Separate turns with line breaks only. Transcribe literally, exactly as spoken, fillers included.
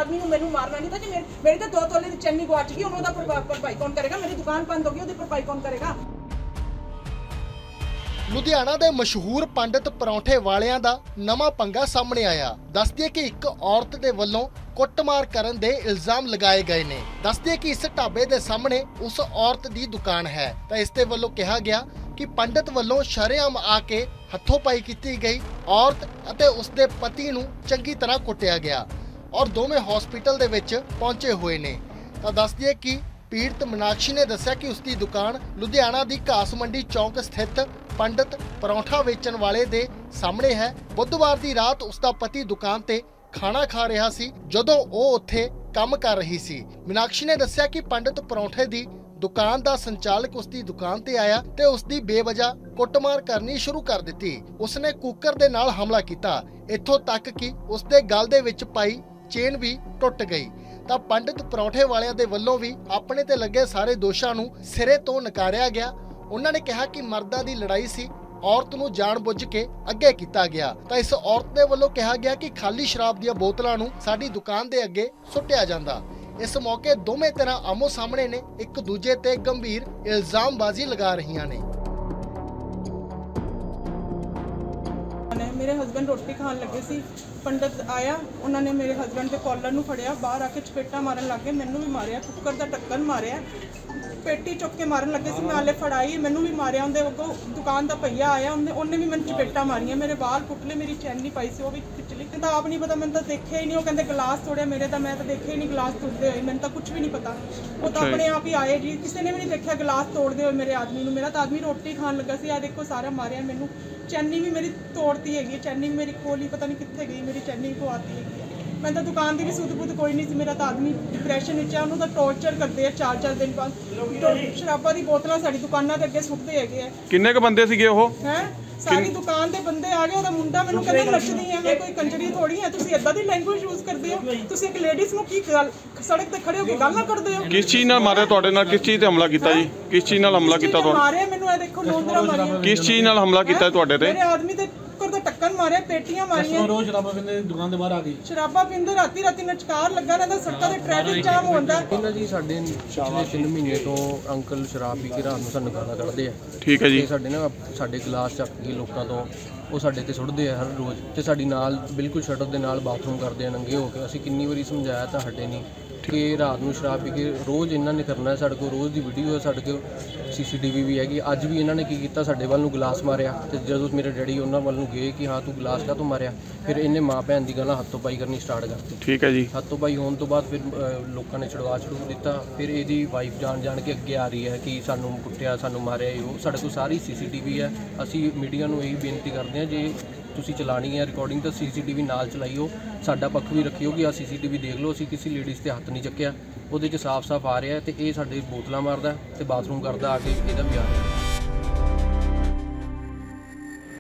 आदमी को मैनू मारना नहीं था जी। मेरी तो दो तोले की चैनी गुआच गई, उन्होंने भरपाई कौन करेगा? मेरी दुकान बंद होगी, उसकी भरपाई कौन करेगा?
ਲੁਧਿਆਣਾ ਦੇ ਮਸ਼ਹੂਰ ਪੰਡਿਤ ਪਰੌਂਠੇ ਵਾਲਿਆਂ ਦਾ ਨਵਾਂ ਪੰਗਾ ਸਾਹਮਣੇ ਆਇਆ। ਦੱਸਦੇ ਕਿ ਇੱਕ ਔਰਤ ਦੇ ਵੱਲੋਂ ਕੁੱਟਮਾਰ ਕਰਨ ਦੇ ਇਲਜ਼ਾਮ ਲਗਾਏ ਗਏ ਨੇ। ਦੱਸਦੇ ਕਿ ਇਸ ਢਾਬੇ ਦੇ ਸਾਹਮਣੇ ਉਸ ਔਰਤ ਦੀ ਦੁਕਾਨ ਹੈ ਤਾਂ ਇਸ ਦੇ ਵੱਲੋਂ ਕਿਹਾ ਗਿਆ ਕਿ ਪੰਡਿਤ ਵੱਲੋਂ ਸ਼ਰੇਆਮ ਆ ਕੇ ਹੱਥੋਂ ਪਾਈ ਕੀਤੀ ਗਈ ਔਰਤ ਅਤੇ ਉਸ ਦੇ ਪਤੀ ਨੂੰ ਚੰਗੀ ਤਰ੍ਹਾਂ ਕੁੱਟਿਆ ਗਿਆ ਔਰ ਦੋਵੇਂ ਹਸਪੀਟਲ ਦੇ ਵਿੱਚ ਪਹੁੰਚੇ ਹੋਏ ਨੇ। ਤਾਂ ਦੱਸਦੇ ਕਿ ਪੀੜਤ ਮੀਨਾਕਸ਼ੀ ਨੇ ਦੱਸਿਆ ਕਿ ਉਸ ਦੀ ਦੁਕਾਨ ਲੁਧਿਆਣਾ ਦੀ ਘਾਸ ਮੰਡੀ ਚੌਂਕ ਸਥਿਤ ਪੰਡਿਤ ਪਰੌਂਠਾ ਵੇਚਣ ਵਾਲੇ ਦੇ ਸਾਹਮਣੇ ਹੈ। ਬੁੱਧਵਾਰ ਦੀ ਰਾਤ ਉਸ ਦਾ ਪਤੀ ਦੁਕਾਨ ਤੇ ਖਾਣਾ ਖਾ ਰਿਹਾ ਸੀ ਜਦੋਂ ਉਹ ਉੱਥੇ ਕੰਮ ਕਰ ਰਹੀ ਸੀ। ਮੀਨਾਕਸ਼ੀ ਨੇ ਦੱਸਿਆ ਕਿ ਪੰਡਿਤ ਪਰੌਂਠੇ ਦੀ ਦੁਕਾਨ ਦਾ ਸੰਚਾਲਕ ਉਸ ਦੀ ਦੁਕਾਨ ਤੇ ਆਇਆ ਤੇ ਉਸ ਦੀ ਬੇਵਜ੍ਹਾ ਕੁੱਟਮਾਰ ਕਰਨੀ ਸ਼ੁਰੂ ਕਰ ਦਿੱਤੀ। ਉਸਨੇ ਕੁੱਕਰ ਦੇ ਨਾਲ ਹਮਲਾ ਕੀਤਾ, ਇੱਥੋਂ ਤੱਕ ਕਿ ਉਸ ਦੇ ਗਲ ਦੇ ਵਿੱਚ ਪਾਈ ਚੇਨ ਵੀ ਟੁੱਟ ਗਈ। ਤਾਂ ਪੰਡਿਤ ਪਰੌਂਠੇ ਵਾਲਿਆਂ ਦੇ ਵੱਲੋਂ ਵੀ ਆਪਣੇ ਤੇ ਲੱਗੇ ਸਾਰੇ ਦੋਸ਼ਾਂ ਨੂੰ ਸਿਰੇ ਤੋਂ ਨਕਾਰਿਆ ਗਿਆ। ਉਹਨਾਂ ਨੇ ਕਿਹਾ ਕਿ ਮਰਦਾਂ ਦੀ ਲੜਾਈ ਸੀ, ਔਰਤ ਨੂੰ ਜਾਣਬੁੱਝ ਕੇ ਅੱਗੇ ਕੀਤਾ ਗਿਆ। ਤਾਂ ਇਸ ਔਰਤ ਦੇ ਵੱਲੋਂ ਕਿਹਾ ਗਿਆ ਕਿ ਖਾਲੀ ਸ਼ਰਾਬ ਦੀਆਂ ਬੋਤਲਾਂ ਨੂੰ ਸਾਡੀ ਦੁਕਾਨ ਦੇ ਅੱਗੇ ਸੁੱਟਿਆ ਜਾਂਦਾ। ਇਸ ਮੌਕੇ ਦੋਵੇਂ ਤਰ੍ਹਾਂ ਆਮੋ ਸਾਹਮਣੇ ਨੇ, ਇੱਕ ਦੂਜੇ ਤੇ ਗੰਭੀਰ ਇਲਜ਼ਾਮਬਾਜ਼ੀ ਲਗਾ ਰਹੀਆਂ ਨੇ।
मेरे हस्बैंड रोटी खान लगे सी, पंडित आया, उन्होंने मेरे हस्बैंड के कॉलर नूं फड़िया, बाहर आके चपेटा मारन लग गए, मैनू भी मारिया, कुकर का ढक्कन मारिया, पेटी चुक के मारन लगे सी, मैं हाले फड़ाई, मैनू भी मारिया। उन्हें अगों दुकान का भैया आया, उन्हें उन्हें भी मैंने चपेटा मारिया, मेरे बाल पुटले, मेरी चैनी पाई सी वो भी खिचली। तो आप नहीं पता, मैंने तो देखा ही नहीं। वो कहते गिलास तोड़िया मेरे, तो मैं तो देखा ही नहीं गिलास तोड़ते हुए, मैंने तो कुछ भी नहीं पता। वो तो अपने आप ही आए जी, किसी ने भी नहीं देखा गिलास तोड़ते हुए मेरे आदमी नूं। मेरा तो आदमी रोटी खान लगा सी, आ देखो सारा मारिया मैनू। चैनी भी मेरी तोड़ती है, चैनी भी मेरी खोली, पता नहीं कितने गई, मेरी चैनी भी पवाती है। मैं तो दुकान की भी सुध बुध कोई नहीं सी। मेरा तो आदमी डिप्रैशन विच है, उन्होंने तो टॉर्चर करते हैं चार चार दिन बाद। शराबा की बोतलां साडी दुकानां दे अगे सुट्टदे हैगे आ।
किन्ने क बंदे सीगे ओह?
हैं सारी दुकान दे बंदे आ गए। ਉਹਦਾ ਮੁੰਡਾ ਮੈਨੂੰ ਕਹਿੰਦਾ ਨੱਚਦੀ ਹੈ, ਮੈਂ ਕੋਈ ਕੰਜਰੀ ਥੋੜੀ ਹੈ। ਤੁਸੀਂ ਇਦਾਂ ਦੀ ਲੈਂਗੁਏਜ ਯੂਜ਼ ਕਰਦੇ ਹੋ? ਤੁਸੀਂ ਇੱਕ ਲੇਡੀਜ਼ ਨੂੰ ਕੀ ਗੱਲ ਸੜਕ ਤੇ ਖੜੇ ਹੋ ਕੇ ਗੱਲਾਂ ਕਰਦੇ ਹੋ?
ਕਿਸ ਚੀਜ਼ ਨਾਲ ਮਾਰਿਆ ਤੁਹਾਡੇ ਨਾਲ? ਕਿਸ ਚੀਜ਼ ਤੇ ਹਮਲਾ ਕੀਤਾ ਜੀ? ਕਿਸ ਚੀਜ਼ ਨਾਲ ਹਮਲਾ ਕੀਤਾ ਤੁਹਾਨੂੰ?
ਮਾਰਿਆ ਮੈਨੂੰ, ਇਹ ਦੇਖੋ ਨੋਂਦਰਾ ਮਾਰੀਆਂ।
ਕਿਸ ਚੀਜ਼ ਨਾਲ ਹਮਲਾ ਕੀਤਾ ਤੁਹਾਡੇ ਤੇ?
ਮੇਰੇ ਆਦਮੀ ਤੇ ਕੁੱਕਰ ਦਾ ਟੱਕਨ ਮਾਰਿਆ, ਪੇਟੀਆਂ ਮਾਰੀਆਂ।
ਰੋਜ਼ ਸ਼ਰਾਬਾ ਪੀਂਦੇ ਦੁਕਾਨ ਦੇ ਬਾਹਰ ਆ ਗਈ,
ਸ਼ਰਾਬਾ ਪੀਂਦੇ, ਰਾਤੀ ਰਾਤੀ ਨਚਕਾਰ ਲੱਗਾ ਰਹਿੰਦਾ, ਸੜਕਾਂ ਤੇ ਟ੍ਰੈਫਿਕ ਜਾਮ ਹੁੰਦਾ।
ਇਹਨਾਂ ਜੀ ਸਾਡੇ ਪਿਛਲੇ ਤਿੰਨ ਮਹੀਨੇ ਤੋਂ ਅੰਕਲ ਸ਼ਰਾਬ ਪੀ ਕੇ ਰਾਤ ਨੂੰ ਸਾਨੂੰ ਗਾਲਾਂ ਕੱਢਦੇ ਆ।
ਠੀਕ ਹੈ ਜੀ।
ਸਾਡੇ ਨਾ ਸਾਡੇ ਗਲਾਸ ਚੱਕ ਕੇ ਲੋਕਾਂ ਤੋਂ ਉਹ ਸਾਡੇ ਤੇ ਸੁੱਟਦੇ ਆ ਹਰ ਰੋਜ਼, ਤੇ ਸਾਡੀ ਨਾਲ ਬਿਲਕੁਲ ਸ਼ਟਰ ਦੇ ਨਾਲ ਬਾਥਰੂਮ ਕਰਦੇ ਆ ਨੰਗੇ ਹੋ ਕੇ। ਅਸੀਂ ਕਿੰਨੀ ਵਾਰੀ ਸਮਝਾਇਆ ਤਾਂ ਹਟੇ ਨਹੀਂ ਕਿ ਰਾਤ ਨੂੰ ਸ਼ਰਾਬ ਪੀ ਕੇ ਰੋਜ਼ ਇਹਨਾਂ ਨੇ ਕਰਨਾ। ਸਾਡੇ ਕੋਲ ਰੋਜ਼ ਦੀ ਵੀਡੀਓ ਹੈ, ਸਾਡੇ ਕੋਲ ਸੀ ਸੀ ਟੀ ਵੀ ਵੀ ਹੈਗੀ। ਅੱਜ ਵੀ ਇਹਨਾਂ ਨੇ ਕੀ ਕੀਤਾ, ਸਾਡੇ ਵੱਲ ਨੂੰ ਗਲਾਸ ਮਾਰਿਆ, ਤੇ ਜਦੋਂ ਮੇਰੇ ਡੈਡੀ ਉਹਨਾਂ ਵੱਲ ਨੂੰ ਗਏ ਕਿ ਹਾਂ ਤੂੰ ਗਲਾਸ ਕਾਹਤੋਂ ਮਾਰਿਆ, ਫਿਰ ਇਹਨੇ ਮਾਂ ਭੈਣ ਦੀ ਗੱਲਾਂ ਹੱਥੋਂ ਪਾਈ ਕਰਨੀ ਸਟਾਰਟ ਕਰਤੀ।
ਠੀਕ ਹੈ ਜੀ।
ਹੱਥੋਂ ਪਾਈ ਹੋਣ ਤੋਂ ਬਾਅਦ ਫਿਰ ਲੋਕਾਂ ਨੇ ਛੁਡਵਾ ਛੁਡੂ ਦਿੱਤਾ। ਫਿਰ ਇਹਦੀ ਵਾਈਫ ਜਾਣ ਜਾਣ ਕੇ ਅੱਗੇ ਆ ਰਹੀ ਹੈ ਕਿ ਸਾਨੂੰ ਕੁੱਟਿਆ, ਸਾਨੂੰ ਮਾਰਿਆ। ਉਹ ਸਾਡੇ ਕੋਲ ਸਾਰੀ ਸੀ ਸੀ ਟੀ ਵੀ ਹੈ। ਅਸੀਂ ਮੀਡੀਆ ਨੂੰ ਇਹੀ ਬੇਨਤੀ ਕਰਦੇ ਹਾਂ, ਜੇ ਤੁਸੀਂ ਚਲਾਣੀ ਹੈ ਰਿਕਾਰਡਿੰਗ ਤਾਂ ਸੀ ਸੀ ਟੀ ਵੀ ਨਾਲ ਚਲਾਈਓ, ਸਾਡਾ ਪੱਖ ਵੀ ਰੱਖਿਓ ਕਿ ਆ ਸੀ ਸੀ ਟੀ ਵੀ ਦੇਖ ਲਓ, ਅਸੀਂ ਕਿਸੇ ਲੇਡੀਜ਼ ਤੇ ਹੱਥ ਨਹੀਂ ਚੱਕਿਆ। ਉਹਦੇ 'ਚ ਸਾਫ਼ ਸਾਫ਼ ਆ ਰਿਹਾ ਤੇ ਇਹ ਸਾਡੇ ਬੋਤਲਾਂ ਮਾਰਦਾ ਤੇ ਬਾਥਰੂਮ ਕਰਦਾ ਆ ਕੇ, ਇਹਦਾ ਵੀ ਆ ਰਿਹਾ।